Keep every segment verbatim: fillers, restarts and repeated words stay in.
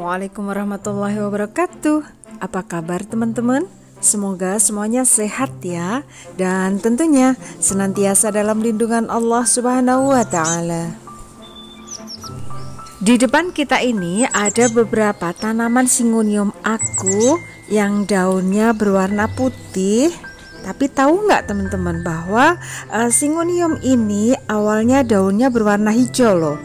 Assalamualaikum warahmatullahi wabarakatuh. Apa kabar teman-teman? Semoga semuanya sehat ya, dan tentunya senantiasa dalam lindungan Allah Subhanahu wa Ta'ala. Di depan kita ini ada beberapa tanaman Syngonium aku yang daunnya berwarna putih. Tapi tahu nggak teman-teman bahwa uh, Syngonium ini awalnya daunnya berwarna hijau loh.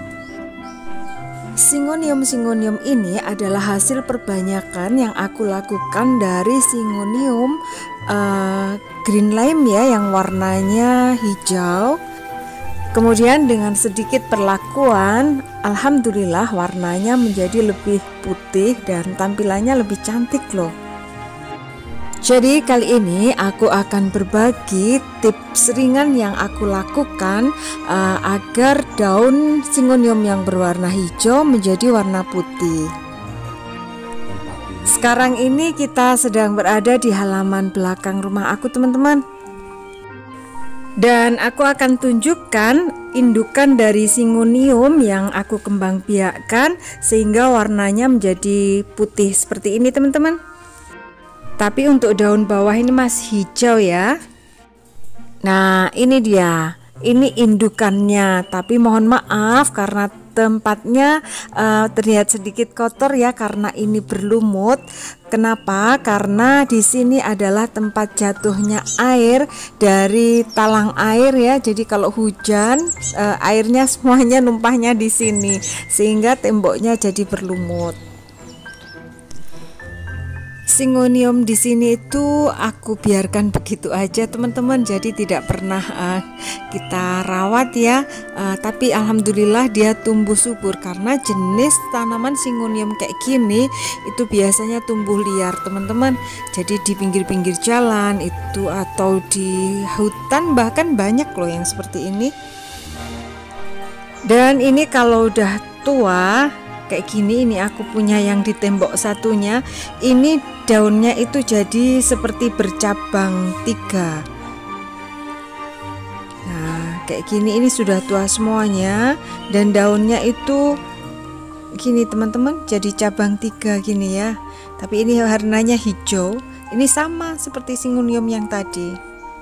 Syngonium-Syngonium ini adalah hasil perbanyakan yang aku lakukan dari Syngonium uh, green lime ya, yang warnanya hijau. Kemudian dengan sedikit perlakuan, alhamdulillah warnanya menjadi lebih putih dan tampilannya lebih cantik loh. Jadi kali ini aku akan berbagi tips ringan yang aku lakukan uh, agar daun Syngonium yang berwarna hijau menjadi warna putih. Sekarang ini kita sedang berada di halaman belakang rumah aku teman-teman. Dan aku akan tunjukkan indukan dari Syngonium yang aku kembang biakkan sehingga warnanya menjadi putih seperti ini teman-teman. Tapi untuk daun bawah ini masih hijau ya. Nah ini dia, ini indukannya. Tapi mohon maaf karena tempatnya uh, terlihat sedikit kotor ya, karena ini berlumut. Kenapa? Karena di sini adalah tempat jatuhnya air dari talang air ya. Jadi kalau hujan uh, airnya semuanya numpahnya di sini sehingga temboknya jadi berlumut. Syngonium di sini itu aku biarkan begitu aja teman-teman, jadi tidak pernah uh, kita rawat ya, uh, tapi alhamdulillah dia tumbuh subur karena jenis tanaman Syngonium kayak gini itu biasanya tumbuh liar teman-teman. Jadi di pinggir-pinggir jalan itu atau di hutan bahkan banyak loh yang seperti ini. Dan ini kalau udah tua kayak gini, ini aku punya yang di tembok satunya, ini daunnya itu jadi seperti bercabang tiga. Nah kayak gini, ini sudah tua semuanya dan daunnya itu gini teman-teman, jadi cabang tiga gini ya. Tapi ini warnanya hijau, ini sama seperti Syngonium yang tadi.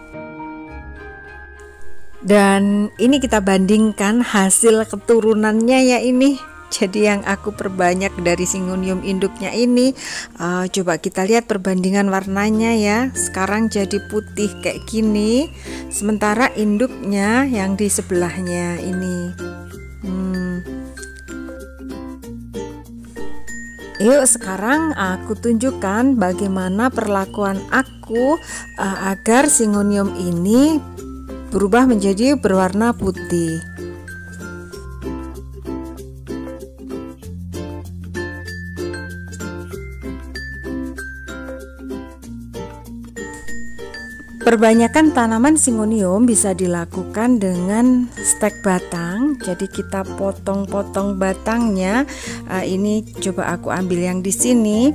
Dan ini kita bandingkan hasil keturunannya ya ini. Jadi yang aku perbanyak dari Syngonium induknya ini, uh, coba kita lihat perbandingan warnanya ya. Sekarang jadi putih kayak gini, sementara induknya yang di sebelahnya ini hmm. Yuk sekarang aku tunjukkan bagaimana perlakuan aku uh, agar Syngonium ini berubah menjadi berwarna putih. Perbanyakan tanaman Syngonium bisa dilakukan dengan stek batang. Jadi kita potong-potong batangnya. Uh, ini coba aku ambil yang di sini.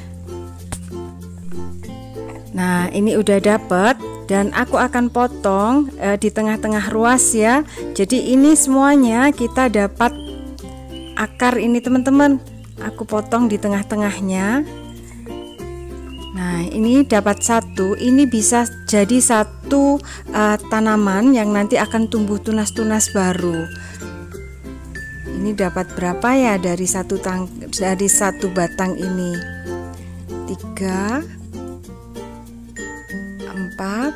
Nah, ini udah dapet dan aku akan potong uh, di tengah-tengah ruas ya. Jadi ini semuanya kita dapat akar ini teman-teman. Aku potong di tengah-tengahnya. Nah ini dapat satu, ini bisa jadi satu uh, tanaman yang nanti akan tumbuh tunas-tunas baru. Ini dapat berapa ya dari satu tang dari satu batang ini? Tiga, empat,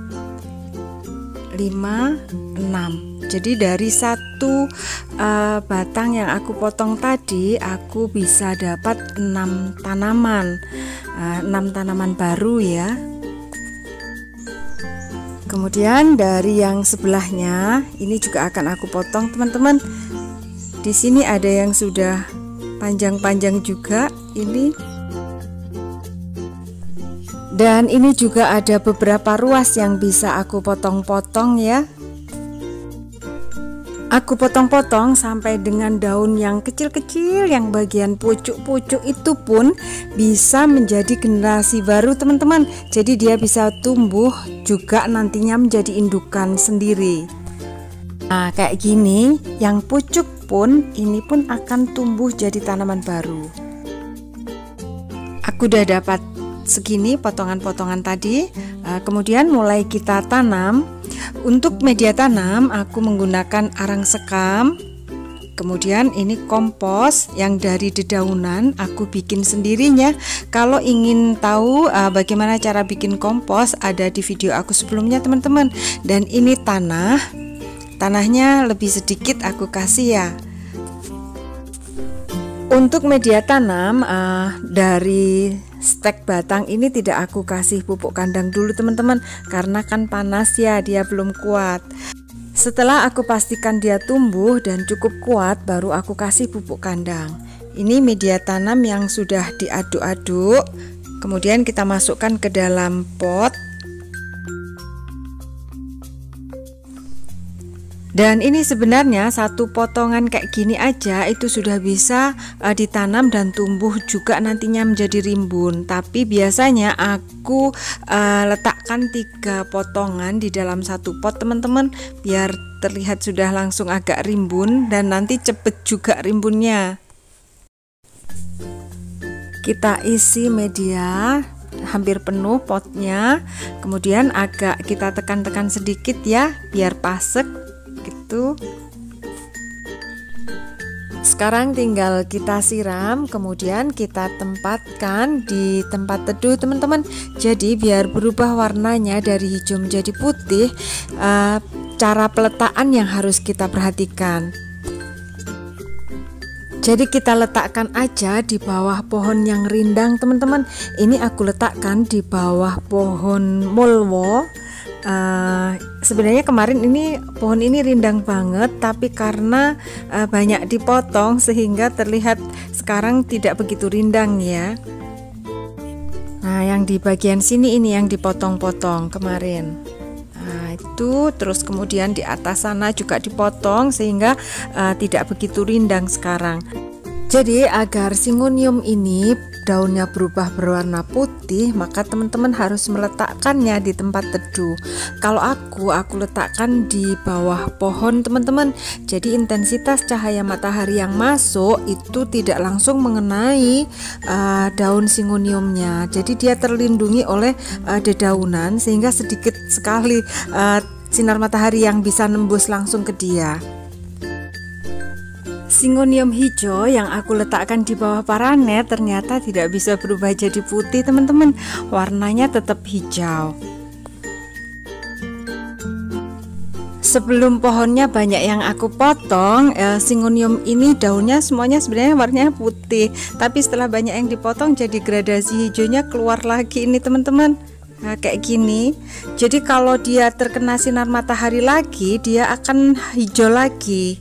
lima, enam. Jadi dari satu uh, batang yang aku potong tadi, aku bisa dapat enam tanaman, uh, enam tanaman baru ya. Kemudian dari yang sebelahnya, ini juga akan aku potong teman-teman. Di sini ada yang sudah panjang-panjang juga ini. Dan ini juga ada beberapa ruas yang bisa aku potong-potong ya. Aku potong-potong sampai dengan daun yang kecil-kecil, yang bagian pucuk-pucuk itu pun bisa menjadi generasi baru teman-teman. Jadi dia bisa tumbuh juga nantinya menjadi indukan sendiri. Nah, kayak gini, yang pucuk pun ini pun akan tumbuh jadi tanaman baru. Aku udah dapat segini potongan-potongan tadi. Kemudian mulai kita tanam. Untuk media tanam aku menggunakan arang sekam. Kemudian ini kompos yang dari dedaunan aku bikin sendirinya. Kalau ingin tahu uh, bagaimana cara bikin kompos, ada di video aku sebelumnya teman-teman. Dan ini tanah. Tanahnya lebih sedikit aku kasih ya. Untuk media tanam uh, dari stek batang ini tidak aku kasih pupuk kandang dulu teman-teman, karena kan panas ya, dia belum kuat. Setelah aku pastikan dia tumbuh dan cukup kuat, baru aku kasih pupuk kandang. Ini media tanam yang sudah diaduk-aduk, kemudian kita masukkan ke dalam pot. Dan ini sebenarnya satu potongan kayak gini aja itu sudah bisa uh, ditanam dan tumbuh juga nantinya menjadi rimbun. Tapi biasanya aku uh, letakkan tiga potongan di dalam satu pot teman-teman, biar terlihat sudah langsung agak rimbun dan nanti cepet juga rimbunnya. Kita isi media hampir penuh potnya, kemudian agak kita tekan-tekan sedikit ya biar pasek gitu. Sekarang tinggal kita siram, kemudian kita tempatkan di tempat teduh teman-teman. Jadi biar berubah warnanya dari hijau menjadi putih, uh, cara peletakan yang harus kita perhatikan. Jadi kita letakkan aja di bawah pohon yang rindang teman-teman. Ini aku letakkan di bawah pohon mulwo. Uh, sebenarnya kemarin ini pohon ini rindang banget, tapi karena uh, banyak dipotong sehingga terlihat sekarang tidak begitu rindang ya. Nah, yang di bagian sini ini yang dipotong-potong kemarin. Nah, itu terus kemudian di atas sana juga dipotong sehingga uh, tidak begitu rindang sekarang. Jadi agar Syngonium ini daunnya berubah berwarna putih, maka teman-teman harus meletakkannya di tempat teduh. Kalau aku, aku letakkan di bawah pohon teman-teman. Jadi intensitas cahaya matahari yang masuk itu tidak langsung mengenai uh, daun Syngoniumnya. Jadi dia terlindungi oleh uh, dedaunan sehingga sedikit sekali uh, sinar matahari yang bisa nembus langsung ke dia. Syngonium hijau yang aku letakkan di bawah paranet ternyata tidak bisa berubah jadi putih teman-teman, warnanya tetap hijau. Sebelum pohonnya banyak yang aku potong, eh, Syngonium ini daunnya semuanya sebenarnya warnanya putih, tapi setelah banyak yang dipotong jadi gradasi hijaunya keluar lagi ini teman-teman. Nah, kayak gini. Jadi kalau dia terkena sinar matahari lagi, dia akan hijau lagi.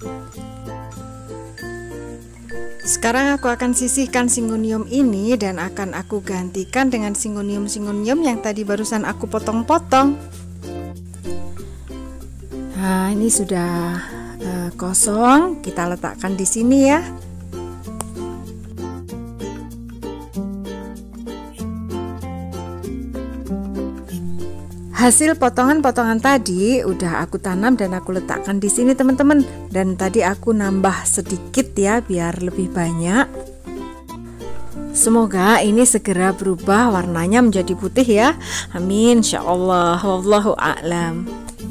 Sekarang aku akan sisihkan Syngonium ini dan akan aku gantikan dengan Syngonium-Syngonium yang tadi barusan aku potong-potong. Nah, ini sudah uh, kosong, kita letakkan di sini ya. Hasil potongan-potongan tadi udah aku tanam dan aku letakkan di sini teman-teman. Dan tadi aku nambah sedikit ya biar lebih banyak. Semoga ini segera berubah warnanya menjadi putih ya. Amin insyaallah. Wallahu a'lam.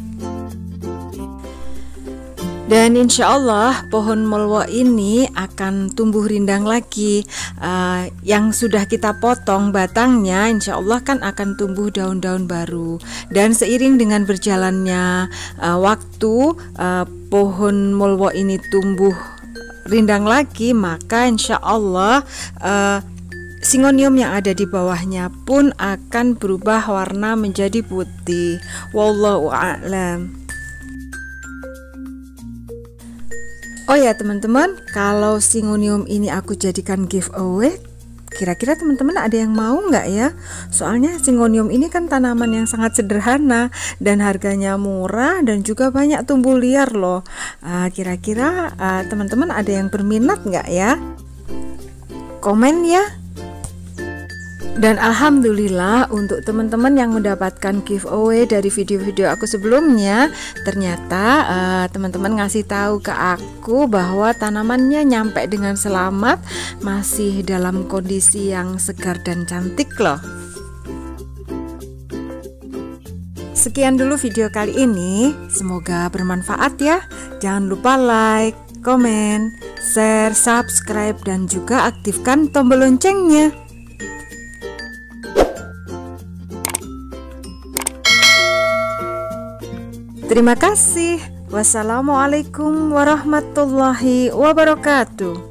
Dan insya Allah pohon mulwo ini akan tumbuh rindang lagi. uh, Yang sudah kita potong batangnya insya Allah kan akan tumbuh daun-daun baru. Dan seiring dengan berjalannya uh, waktu uh, pohon mulwo ini tumbuh rindang lagi, maka insya Allah uh, Syngonium yang ada di bawahnya pun akan berubah warna menjadi putih. Wallahu a'lam. Oh ya teman-teman, kalau Syngonium ini aku jadikan giveaway, kira-kira teman-teman ada yang mau nggak ya? Soalnya Syngonium ini kan tanaman yang sangat sederhana dan harganya murah dan juga banyak tumbuh liar loh. uh, Kira-kira uh, teman-teman ada yang berminat nggak ya? Komen ya. Dan alhamdulillah untuk teman-teman yang mendapatkan giveaway dari video-video aku sebelumnya, ternyata uh, teman-teman ngasih tahu ke aku bahwa tanamannya nyampe dengan selamat, masih dalam kondisi yang segar dan cantik loh. Sekian dulu video kali ini, semoga bermanfaat ya. Jangan lupa like, komen, share, subscribe, dan juga aktifkan tombol loncengnya. Terima kasih. Wassalamualaikum warahmatullahi wabarakatuh.